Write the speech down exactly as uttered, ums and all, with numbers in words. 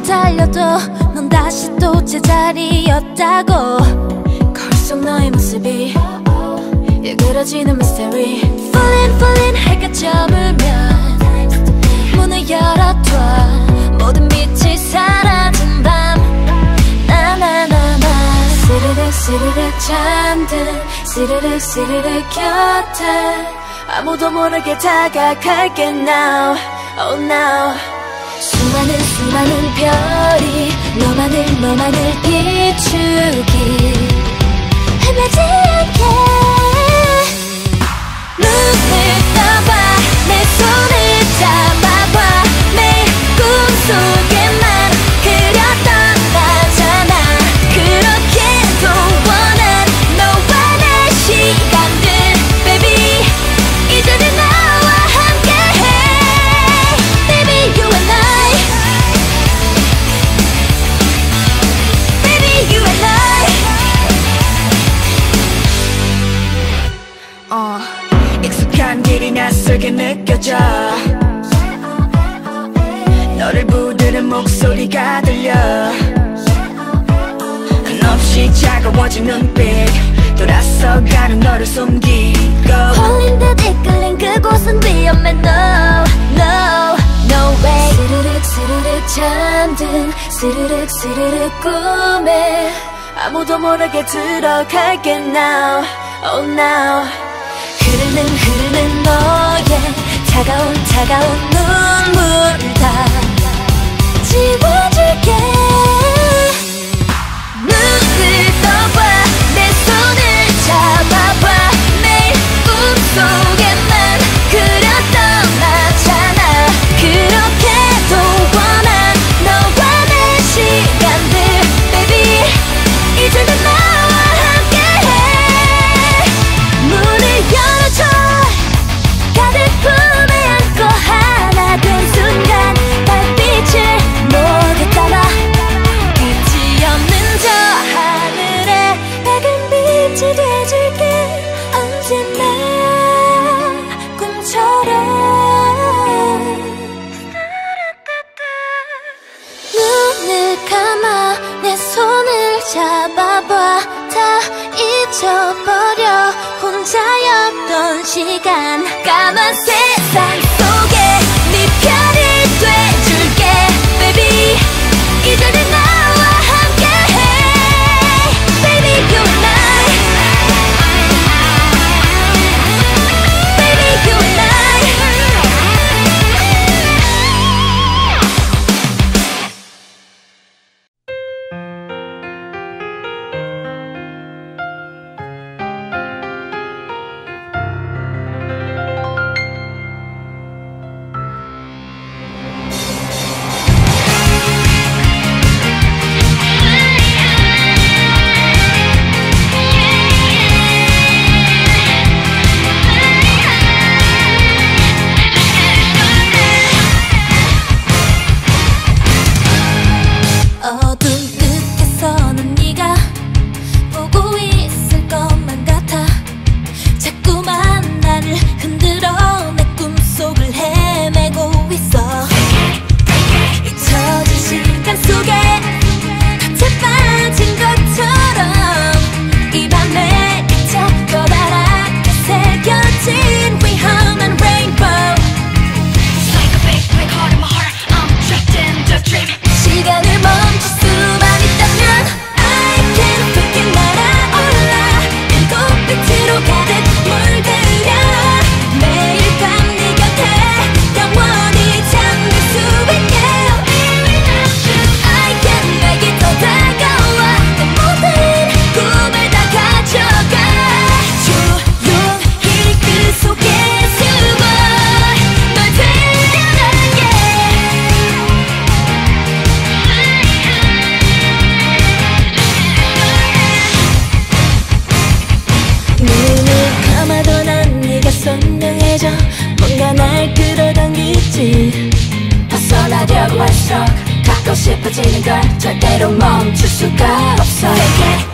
달려도 넌 다시 또 제자리였다고. 거울 속 너의 모습이 일그러지는 mystery. Falling falling 해가 저물면 문을 열어둬. 모든 빛이 사라진 밤 나나나나. 스르륵 스르륵 잠든 스르륵 스르륵 곁에 아무도 모르게 다가갈게 now. Oh now. 수많은 수많은 별이 너만을 너만을 비추기 헤매지 않게. 눈을 떠봐 내 손을 잡아봐. 매일 꿈속에만 그렸던 나잖아. 그렇게도 원한 너와 내 시간들 baby. 이제는 나와 함께해 baby you and I. Baby you and I. 어, 익숙한 길이 낯설게 느껴져. 너를 부르는 목소리가 들려. 한없이 차가워진 눈빛 돌아서가는 너를 숨기고. 홀린 듯 이끌린 그곳은 위험해 no no no way. 스르륵 스르륵 잠든 스르륵 스르륵 꿈에 아무도 모르게 들어갈게 now. Oh now. 흐르는 흐르는 너의 차가운 차가운 눈물 다 지워줄게. 눈을 떠봐 내 손을 잡아봐. 매일 꿈속에만 그렸던 나잖아. 그렇게도 원한 너와 내 시간들 baby. 이제는 나와 함께해. 문을 열어줘. 가득 품에 안고 하나 된 순간 달빛을 목에 따라 끝이 없는 저 하늘에 밝은 빛이 돼줄게. 언제나 꿈처럼. 눈을 감아 내 손을 잡아봐. 다 잊어버려 혼자였던 시간. 까만 세상 속에 네 편이 돼줄게 baby. 이제는 나와 함께해 baby you and I. Baby you and I. 어둠 끝에서는 네가 보고 있을 것만 같아. 자꾸만 나를 흔들어 내 꿈속을 헤매고 있어. 잊혀진 시간 속에 덫에 빠진 것처럼 이 밤에 그쳐 커다랗게 새겨진 위험한 rainbow. It's like a big big heart in my heart. I'm trapped in the dream. 시간을 멈출 수만 있다면 I can take it. 날아올라 일곱 빛으로 가득 물들여. 매일 밤 네 곁에 영원히 잠들 수 있게. I can make it. 더 다가와 내 모든 꿈을 다 가져가. 조용히 그 속에 숨어 널 데려갈게. 눈을 감아도 난 네가 선명해져. 뭔가 날 끌어당기지. 벗어나려고 할수록 갖고 싶어지는 걸 절대로 멈출 수가 없어. Take it.